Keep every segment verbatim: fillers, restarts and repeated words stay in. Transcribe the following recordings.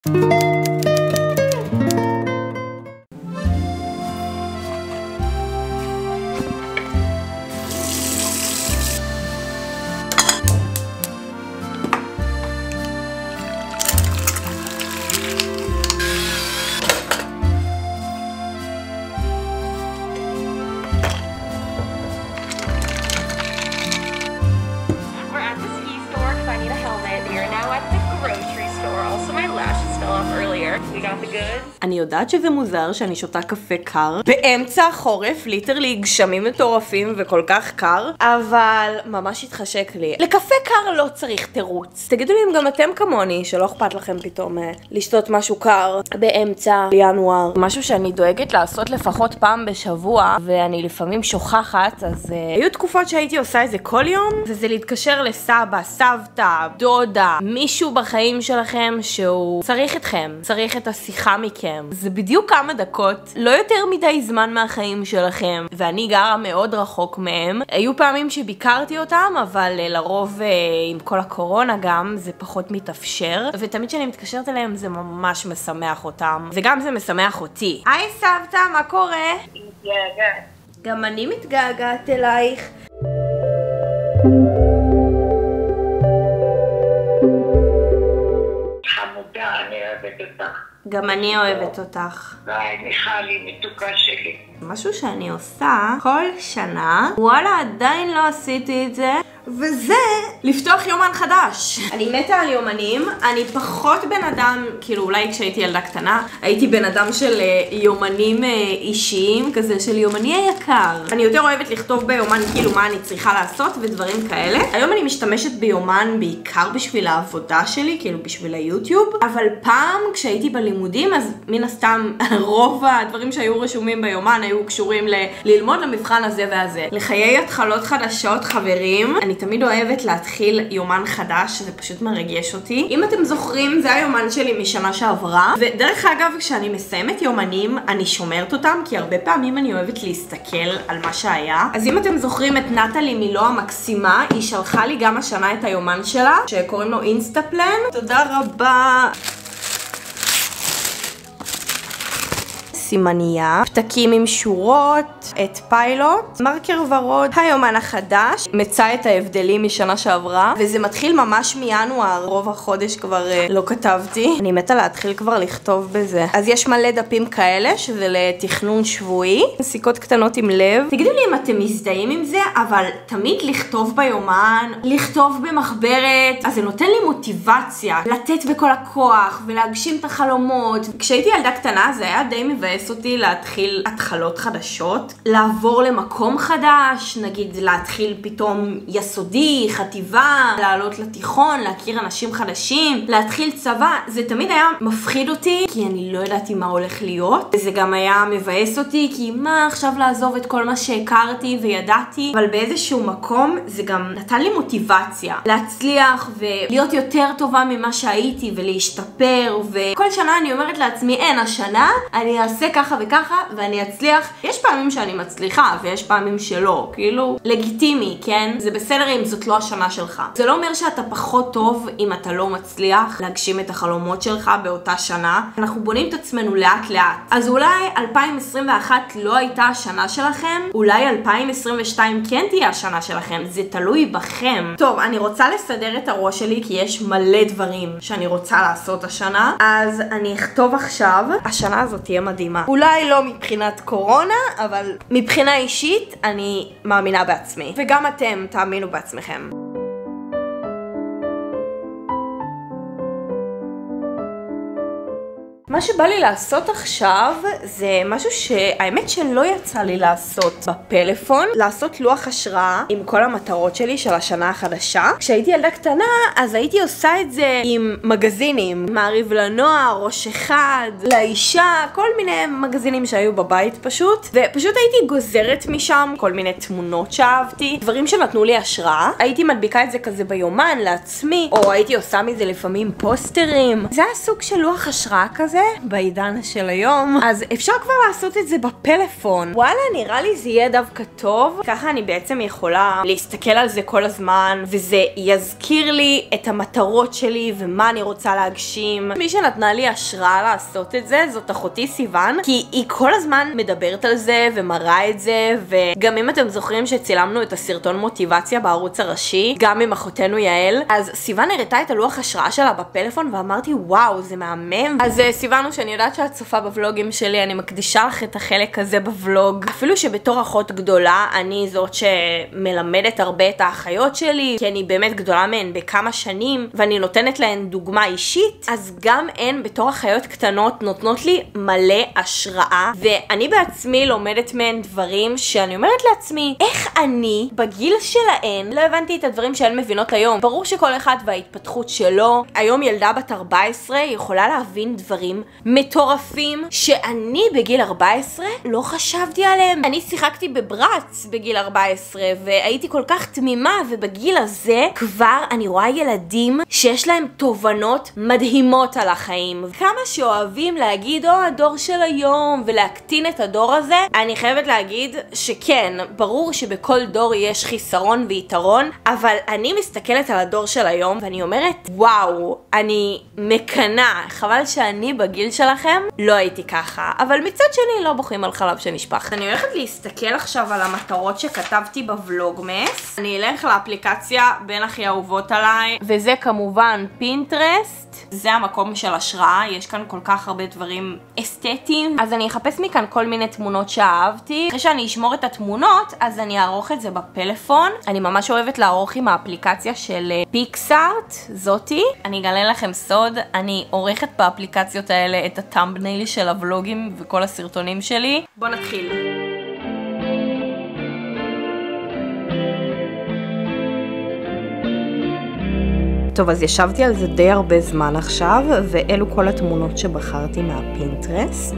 אני יודעת שזה מוזר שאני שותה קפה קר באמצע החורף, ליטרלי גשמים מטורפים וכל כך קר, אבל ממש התחשק לי. לקפה קר לא צריך תירוץ. תגידו לי אם גם אתם כמוני, שלא אכפת לכם פתאום לשתות משהו קר באמצע ינואר. משהו שאני דואגת לעשות לפחות פעם בשבוע, ואני לפעמים שוכחת, אז uh, היו תקופות שהייתי עושה את זה כל יום, וזה להתקשר לסבא, סבתא, דודה, מישהו בחיים שלכם שהוא צריך אתכם, צריך את השיחה מכם. זה בדיוק כמה דקות, לא יותר מדי זמן מהחיים שלכם, ואני גרה מאוד רחוק מהם. היו פעמים שביקרתי אותם, אבל לרוב עם כל הקורונה גם זה פחות מתאפשר, ותמיד כשאני מתקשרת אליהם זה ממש משמח אותם, וגם זה משמח אותי. היי סבתא, מה קורה? מתגעגעת. גם אני מתגעגעת אלייך. חמודה, אני אוהבת אותך. גם אני אוהבת אותך. ביי, מיכלי, מתוקה שלי. משהו שאני עושה כל שנה, וואלה עדיין לא עשיתי את זה, וזה לפתוח יומן חדש. אני מתה על יומנים, אני פחות בן אדם, כאילו אולי כשהייתי ילדה קטנה, הייתי בן אדם של יומנים אישיים, כזה של יומני היקר. אני יותר אוהבת לכתוב ביומן כאילו מה אני צריכה לעשות ודברים כאלה. היום אני משתמשת ביומן בעיקר בשביל העבודה שלי, כאילו בשביל היוטיוב, אבל פעם כשהייתי בלימודים, אז מן הסתם רוב הדברים שהיו רשומים ביומן היו קשורים ל- ללמוד למבחן הזה והזה. לחיי התחלות חדשות, חברים, אני תמיד אוהבת להתחיל יומן חדש, זה פשוט מרגש אותי. אם אתם זוכרים, זה היומן שלי משנה שעברה, ודרך אגב, כשאני מסיימת יומנים, אני שומרת אותם, כי הרבה פעמים אני אוהבת להסתכל על מה שהיה. אז אם אתם זוכרים את נטלי מילו המקסימה, היא שלחה לי גם השנה את היומן שלה, שקוראים לו אינסטפלן. תודה רבה. סימניה, פתקים עם שורות, את פיילוט, מרקר ורוד, היומן החדש, מצא את ההבדלים משנה שעברה, וזה מתחיל ממש מינואר, רוב החודש כבר uh, לא כתבתי. אני מתה להתחיל כבר לכתוב בזה. אז יש מלא דפים כאלה, שזה לתכנון שבועי, סיכות קטנות עם לב. תגידו לי אם אתם מזדהים עם זה, אבל תמיד לכתוב ביומן, לכתוב במחברת, אז זה נותן לי מוטיבציה, לתת בכל הכוח, ולהגשים את החלומות. כשהייתי ילדה קטנה, זה היה די מבאס אותי להתחיל התחלות חדשות, לעבור למקום חדש, נגיד להתחיל פתאום יסודי, חטיבה, לעלות לתיכון, להכיר אנשים חדשים, להתחיל צבא. זה תמיד היה מפחיד אותי, כי אני לא ידעתי מה הולך להיות, וזה גם היה מבאס אותי, כי מה עכשיו לעזוב את כל מה שהכרתי וידעתי, אבל באיזשהו מקום זה גם נתן לי מוטיבציה להצליח ולהיות יותר טובה ממה שהייתי ולהשתפר, וכל שנה אני אומרת לעצמי, אין, השנה אני אעשה ככה וככה ואני אצליח. יש פעמים שאני מצליחה ויש פעמים שלא, כאילו לגיטימי, כן? זה בסדר אם זאת לא השנה שלך. זה לא אומר שאתה פחות טוב אם אתה לא מצליח להגשים את החלומות שלך באותה שנה. אנחנו בונים את עצמנו לאט לאט. אז אולי אלפיים עשרים ואחת לא הייתה השנה שלכם, אולי אלפיים עשרים ושתיים כן תהיה השנה שלכם, זה תלוי בכם. טוב, אני רוצה לסדר את הראש שלי כי יש מלא דברים שאני רוצה לעשות השנה, אז אני אכתוב עכשיו. השנה הזאת תהיה מדהימה. אולי לא מבחינת קורונה, אבל מבחינה אישית אני מאמינה בעצמי. וגם אתם תאמינו בעצמכם. מה שבא לי לעשות עכשיו זה משהו שהאמת שלא יצא לי לעשות בפלאפון, לעשות לוח השראה עם כל המטרות שלי של השנה החדשה. כשהייתי ילדה קטנה אז הייתי עושה את זה עם מגזינים, מעריב לנוער, ראש אחד, לאישה, כל מיני מגזינים שהיו בבית פשוט, ופשוט הייתי גוזרת משם כל מיני תמונות שאהבתי, דברים שנתנו לי השראה. הייתי מדביקה את זה כזה ביומן לעצמי, או הייתי עושה מזה לפעמים פוסטרים. זה היה סוג של לוח השראה כזה, הזה, בעידן של היום, אז אפשר כבר לעשות את זה בפלאפון. וואלה, נראה לי זה יהיה דווקא טוב. ככה אני בעצם יכולה להסתכל על זה כל הזמן, וזה יזכיר לי את המטרות שלי ומה אני רוצה להגשים. מי שנתנה לי השראה לעשות את זה, זאת אחותי סיוון, כי היא כל הזמן מדברת על זה ומראה את זה, וגם אם אתם זוכרים שצילמנו את הסרטון מוטיבציה בערוץ הראשי, גם עם אחותנו יעל, אז סיוון הראתה את הלוח השראה שלה בפלאפון, ואמרתי וואו, זה מהמם. אז סיוון, שאני יודעת שאת צופה בוולוגים שלי, אני מקדישה לך את החלק הזה בוולוג. אפילו שבתור אחות גדולה, אני זאת שמלמדת הרבה את האחיות שלי, כי אני באמת גדולה מהן בכמה שנים, ואני נותנת להן דוגמה אישית, אז גם הן בתור אחיות קטנות נותנות לי מלא השראה, ואני בעצמי לומדת מהן דברים שאני אומרת לעצמי, איך אני בגיל שלהן לא הבנתי את הדברים שהן מבינות היום. ברור שכל אחד וההתפתחות שלו. היום ילדה בת ארבע עשרה יכולה להבין דברים מטורפים שאני בגיל ארבע עשרה לא חשבתי עליהם. אני שיחקתי בברץ בגיל ארבע עשרה והייתי כל כך תמימה, ובגיל הזה כבר אני רואה ילדים שיש להם תובנות מדהימות על החיים. כמה שאוהבים להגיד או הדור של היום ולהקטין את הדור הזה, אני חייבת להגיד שכן, ברור שבכל דור יש חיסרון ויתרון, אבל אני מסתכלת על הדור של היום ואני אומרת וואו, אני מקנה, חבל שאני בגיל שלכם לא הייתי ככה. אבל מצד שני לא בוכים על חלב שנשפך. אני הולכת להסתכל עכשיו על המטרות שכתבתי בוולוגמס. אני אלך לאפליקציה בין הכי אהובות עליי, וזה כמובן פינטרסט. זה המקום של השראה, יש כאן כל כך הרבה דברים אסתטיים, אז אני אחפש מכאן כל מיני תמונות שאהבתי. אחרי שאני אשמור את התמונות, אז אני אערוך את זה בפלאפון. אני ממש אוהבת לערוך עם האפליקציה של פיקסארט, זאתי. אני אגלה לכם סוד, אני עורכת באפליקציות האלה את הטאמבנייל של הוולוגים וכל הסרטונים שלי. בוא נתחיל. טוב, אז ישבתי על זה די הרבה זמן עכשיו, ואלו כל התמונות שבחרתי מהפינטרסט.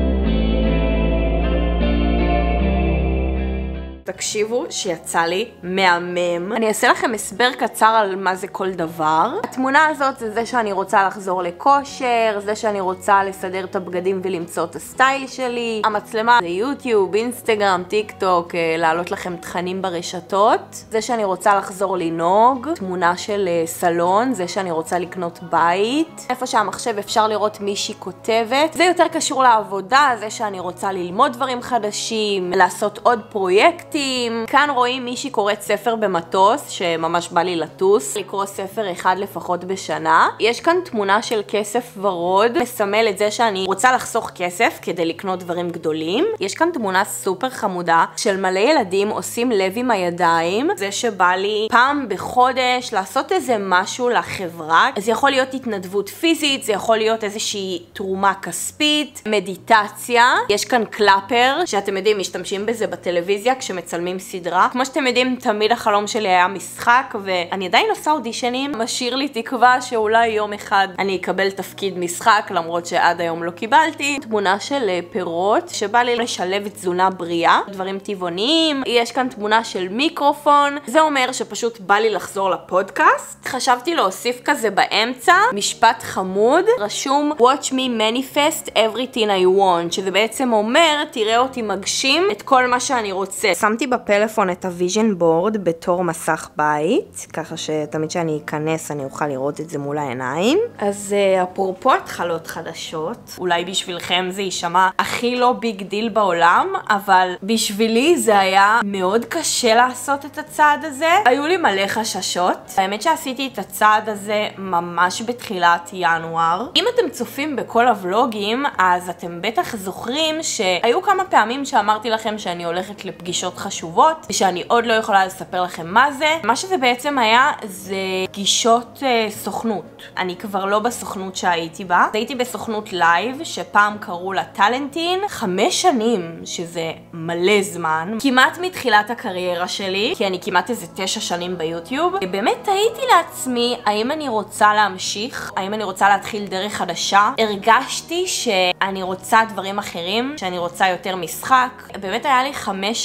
תקשיבו שיצא לי מהמם. אני אעשה לכם הסבר קצר על מה זה כל דבר. התמונה הזאת זה זה שאני רוצה לחזור לכושר, זה שאני רוצה לסדר את הבגדים ולמצוא את הסטייל שלי. המצלמה זה יוטיוב, אינסטגרם, טיק טוק, להעלות לכם תכנים ברשתות. זה שאני רוצה לחזור לנהוג. תמונה של סלון, זה שאני רוצה לקנות בית. איפה שהמחשב אפשר לראות מישהי כותבת. זה יותר קשור לעבודה, זה שאני רוצה ללמוד דברים חדשים, לעשות עוד פרויקטים. כאן רואים מישהי קוראת ספר במטוס, שממש בא לי לטוס, לקרוא ספר אחד לפחות בשנה. יש כאן תמונה של כסף ורוד, מסמל את זה שאני רוצה לחסוך כסף כדי לקנות דברים גדולים. יש כאן תמונה סופר חמודה של מלא ילדים עושים לב עם הידיים, זה שבא לי פעם בחודש לעשות איזה משהו לחברה. זה יכול להיות התנדבות פיזית, זה יכול להיות איזושהי תרומה כספית, מדיטציה. יש כאן קלאפר, שאתם יודעים, משתמשים בזה בטלוויזיה כשמצלמים מצלמים סדרה. כמו שאתם יודעים, תמיד החלום שלי היה משחק, ואני עדיין עושה אודישנים. משאיר לי תקווה שאולי יום אחד אני אקבל תפקיד משחק, למרות שעד היום לא קיבלתי. תמונה של פירות, שבא לי לשלב תזונה בריאה, דברים טבעוניים. יש כאן תמונה של מיקרופון, זה אומר שפשוט בא לי לחזור לפודקאסט. חשבתי להוסיף כזה באמצע, משפט חמוד, רשום Watch me manifest everything I want, שזה בעצם אומר, תראה אותי מגשים את כל מה שאני רוצה. שמתי בפלאפון את הוויז'ן בורד בתור מסך בית, ככה שתמיד שאני אכנס אני אוכל לראות את זה מול העיניים. אז uh, אפרופו התחלות חדשות, אולי בשבילכם זה יישמע הכי לא ביג דיל בעולם, אבל בשבילי זה היה מאוד קשה לעשות את הצעד הזה. היו לי מלא חששות. האמת שעשיתי את הצעד הזה ממש בתחילת ינואר. אם אתם צופים בכל הוולוגים, אז אתם בטח זוכרים שהיו כמה פעמים שאמרתי לכם שאני הולכת לפגישות חשובות, ושאני עוד לא יכולה לספר לכם מה זה. מה שזה בעצם היה, זה פגישות אה, סוכנות. אני כבר לא בסוכנות שהייתי בה. הייתי בסוכנות לייב, שפעם קראו לה טלנטין, חמש שנים, שזה מלא זמן. כמעט מתחילת הקריירה שלי, כי אני כמעט איזה תשע שנים ביוטיוב. באמת הייתי לעצמי, האם אני רוצה להמשיך? האם אני רוצה להתחיל דרך חדשה? הרגשתי שאני רוצה דברים אחרים, שאני רוצה יותר משחק. באמת היה לי חמש שנים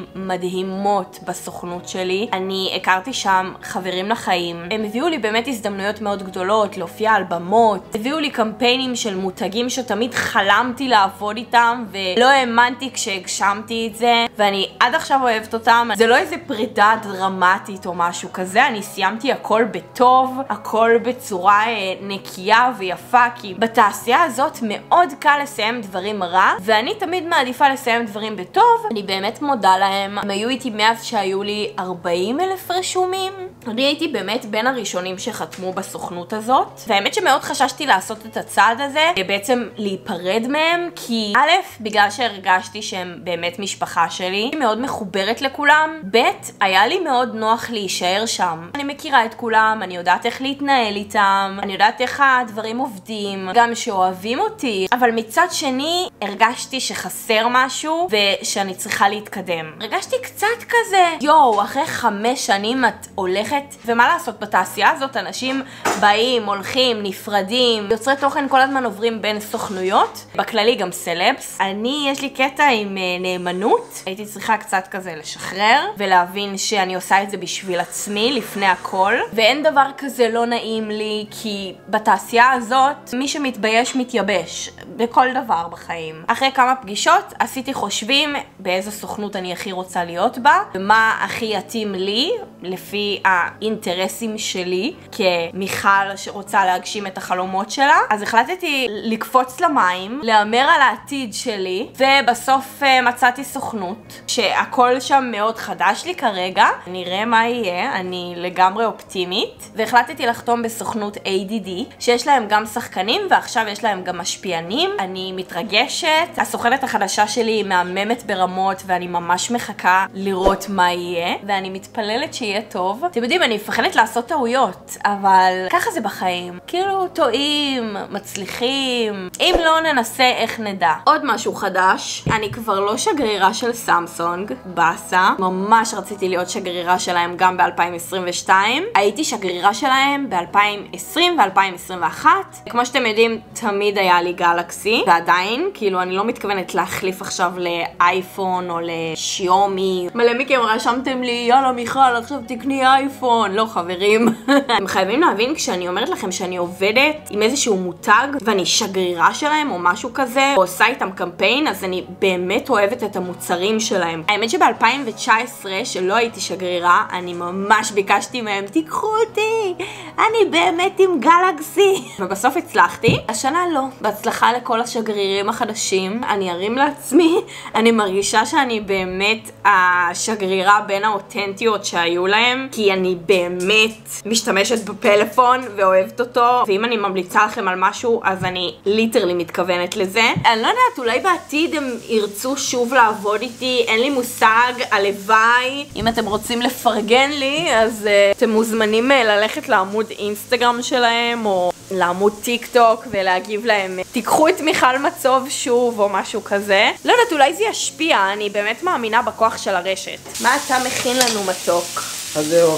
מדהימות בסוכנות שלי. אני הכרתי שם חברים לחיים. הם הביאו לי באמת הזדמנויות מאוד גדולות, להופיע על במות. הביאו לי קמפיינים של מותגים שתמיד חלמתי לעבוד איתם, ולא האמנתי כשהגשמתי את זה, ואני עד עכשיו אוהבת אותם. זה לא איזה פרידה דרמטית או משהו כזה, אני סיימתי הכל בטוב, הכל בצורה אה, נקייה ויפה, כי בתעשייה הזאת מאוד קל לסיים דברים רע, ואני תמיד מעדיפה לסיים דברים בטוב. אני באמת מודה להם. הם היו איתי מאז שהיו לי ארבעים אלף רשומים. אני הייתי באמת בין הראשונים שחתמו בסוכנות הזאת, והאמת שמאוד חששתי לעשות את הצעד הזה, בעצם להיפרד מהם, כי א', בגלל שהרגשתי שהם באמת משפחה שלי, אני מאוד מחוברת לכולם, ב', היה לי מאוד נוח להישאר שם. אני מכירה את כולם, אני יודעת איך להתנהל איתם, אני יודעת איך הדברים עובדים, גם שאוהבים אותי, אבל מצד שני הרגשתי שחסר משהו ושאני צריכה להתקדם. הרגשתי קצת כזה, יואו, אחרי חמש שנים את הולכת, ומה לעשות, בתעשייה הזאת אנשים באים, הולכים, נפרדים, יוצרי תוכן כל הזמן עוברים בין סוכנויות, בכללי גם סלבס. אני, יש לי קטע עם נאמנות, הייתי צריכה קצת כזה לשחרר ולהבין שאני עושה את זה בשביל עצמי לפני הכל, ואין דבר כזה לא נעים לי, כי בתעשייה הזאת מי שמתבייש מתייבש בכל דבר בחיים. אחרי כמה פגישות עשיתי חושבים באיזו סוכנות אני הכי רוצה להיות בה, ומה הכי יתאים לי לפי האינטרסים שלי כמיכל שרוצה להגשים את החלומות שלה. אז החלטתי לקפוץ למים, להמר על העתיד שלי, ובסוף מצאתי סוכנות שהכל שם מאוד חדש לי כרגע. נראה מה יהיה, אני לגמרי אופטימית, והחלטתי לחתום בסוכנות איי די די שיש להם גם שחקנים ועכשיו יש להם גם משפיענים. אני מתרגשת, הסוכנת החדשה שלי היא מהממת ברמות ואני ממש מחכה לראות מה יהיה, ואני מתפללת שיהיה טוב. אתם יודעים, אני מפחדת לעשות טעויות, אבל ככה זה בחיים, כאילו טועים, מצליחים, אם לא ננסה איך נדע. עוד משהו חדש, אני כבר לא שגרירה של סמסונג, בסה, ממש רציתי להיות שגרירה שלהם גם ב-אלפיים עשרים ושתיים, הייתי שגרירה שלהם ב-אלפיים עשרים ו-אלפיים עשרים ואחת, כמו שאתם יודעים תמיד היה לי גלקסי, ועדיין, כאילו אני לא מתכוונת להחליף עכשיו לאייפון או לשיומי. מלא מכם רשמתם לי, יאללה מיכל עכשיו תקני אייפון. לא חברים. אתם חייבים להבין, כשאני אומרת לכם שאני עובדת עם איזשהו מותג ואני שגרירה שלהם או משהו כזה, או עושה איתם קמפיין, אז אני באמת אוהבת את המוצרים שלהם. האמת שב-אלפיים תשע עשרה שלא הייתי שגרירה, אני ממש ביקשתי מהם, תיקחו אותי, אני באמת עם גלקסי. ובסוף הצלחתי. השנה לא. בהצלחה לכל השגרירים החדשים. אני ארים לעצמי. אני מרגישה שאני באמת השגרירה בין האותנטיות שהיו להם, כי אני באמת משתמשת בפלאפון ואוהבת אותו, ואם אני ממליצה לכם על משהו אז אני ליטרלי מתכוונת לזה. אני לא יודעת, אולי בעתיד הם ירצו שוב לעבוד איתי, אין לי מושג, הלוואי. אם אתם רוצים לפרגן לי אז uh, אתם מוזמנים uh, ללכת לעמוד אינסטגרם שלהם או לעמוד טיק טוק ולהגיב להם תיקחו את מיכל מצוב שוב או משהו כזה. לא יודעת, אולי זה ישפיע, אני באמת מאמינה בכוח של הרשת. מה אתה מכין לנו מתוק? אז זהו,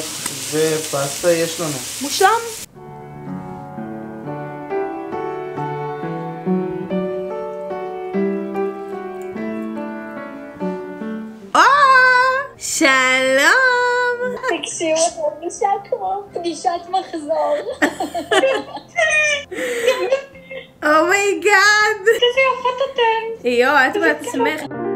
ופסטה יש לנו. מושלם. שלום! תקשיבו, את מרגישה כמו פגישת מחזור. אומייגאד! איזה יפות אתן! יו, את בעצמך.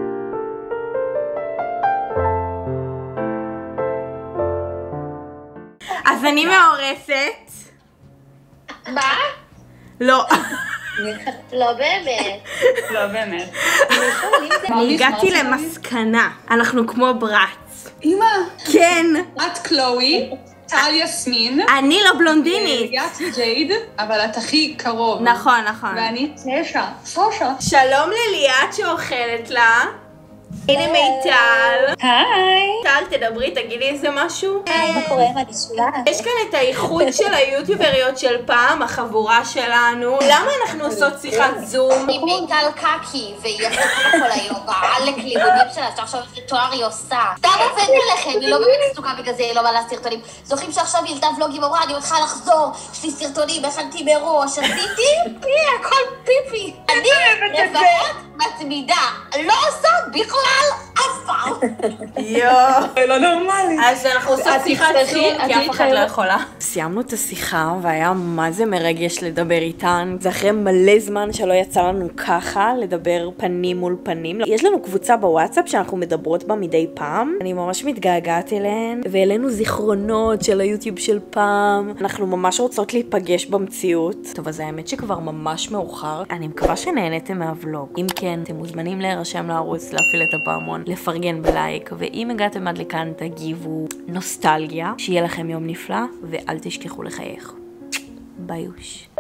אז אני מעורפת. מה? לא. לא באמת. לא באמת. אני הגעתי למסקנה, אנחנו כמו ברץ. אמא, כן. את קלואי, טל יסמין. אני לא בלונדינית. את ג'ייד, אבל את הכי קרוב. נכון, נכון. ואני סושה. סושה. שלום לליאת שאוכלת לה. הנה מיטל. היי. טל, תדברי, תגידי איזה משהו. מה קורה עם הנשולה? יש כאן את האיחוד של היוטיובריות של פעם, החבורה שלנו. למה אנחנו עושות שיחת זום? אני מיטל קקי, והיא עושה כל היום, בעלק לימודים שלה, שעכשיו תואר היא עושה. סתם עובד עליכם, היא לא באמת עסוקה בגלל זה, היא לא מעלה סרטונים. זוכרים שעכשיו היא העלתה ולוגים, אמרה, אני מתחילה לחזור, יש לי סרטונים, הכנתי מראש, עשיתי, הכל פיפי. אני לפחות מצמידה, לא עושה בכלל אף פעם. יואו. לא נורמלי. אז אנחנו עושות את שיחת תצטרכי- זום, את כי אף אחד תצטרכי- לא יכולה. סיימנו את השיחה, והיה מה זה מרגש לדבר איתן. זה אחרי מלא זמן שלא יצא לנו ככה, לדבר פנים מול פנים. יש לנו קבוצה בוואטסאפ שאנחנו מדברות בה מדי פעם. אני ממש מתגעגעת אליהן, ואלינו זיכרונות של היוטיוב של פעם. אנחנו ממש רוצות להיפגש במציאות. טוב, אז האמת שכבר ממש מאוחר. אני מקווה שנהנתם מהוולוג. אם כן, אתם מוזמנים להירשם לערוץ, להפעיל את הפעמון, לפרגן בלייק, ואם הגעתם עד לכאן תגיבו נוסטלגיה. שיהיה לכם יום נפלא, ואל תשכחו לחייך. ביוש.